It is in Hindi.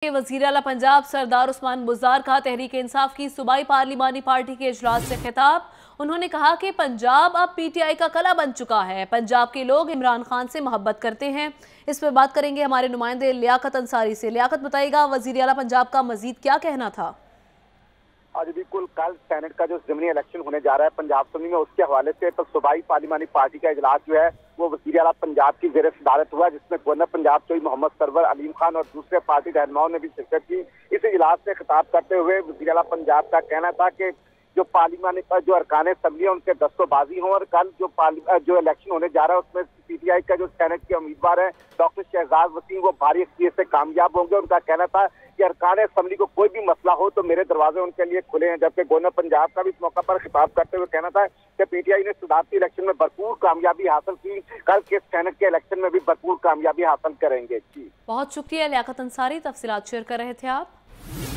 वज़ीर आला पंजाब सरदार उस्मान बुज़दार का तहरीक इंसाफ की सूबाई पार्लिमानी पार्टी के इजलास से खिताब। उन्होंने कहा कि पंजाब अब पीटीआई का कला बन चुका है। पंजाब के लोग इमरान खान से मोहब्बत करते हैं। इस पर बात करेंगे हमारे नुमाइंदे लियाकत अंसारी से। लियाकत, बताइएगा वज़ीर आला पंजाब का मजीद क्या कहना था? आज बिल्कुल कल सेनेट का जो ज़मीनी इलेक्शन होने जा रहा है पंजाब असम्बली में, उसके हवाले से तो सूबाई पार्लिमानी पार्टी का इजलास जो है वो वज़ीर आला पंजाब की ज़ेर सदारत हुआ, जिसमें गवर्नर पंजाब चौधरी मोहम्मद सरवर, अलीम खान और दूसरे पार्टी रहनुमाओं ने भी शिरकत की। इस इजलास से खिताब करते हुए वज़ीर आला पंजाब का कहना था कि जो पार्लिमानी का जो अरकान असम्बली है उनके दस्तोबाजी हो, और कल जो इलेक्शन होने जा रहा है उसमें पीटीआई का जो सेनेट के उम्मीदवार है डॉक्टर शहजाद वसीम, वो भारी अक्सरियत से कामयाब होंगे। उनका कहना था कि अरकान असम्बली को कोई भी मसला हो तो मेरे दरवाजे उनके लिए खुले हैं। जबकि गवर्नर पंजाब का भी इस मौका पर खिताब करते हुए कहना था कि पीटीआई ने सदारती इलेक्शन में भरपूर कामयाबी हासिल की, कल के सेनेट के इलेक्शन में भी भरपूर कामयाबी हासिल करेंगे। जी बहुत शुक्रिया लियाकत अंसारी, तफसीलात शेयर कर रहे थे आप।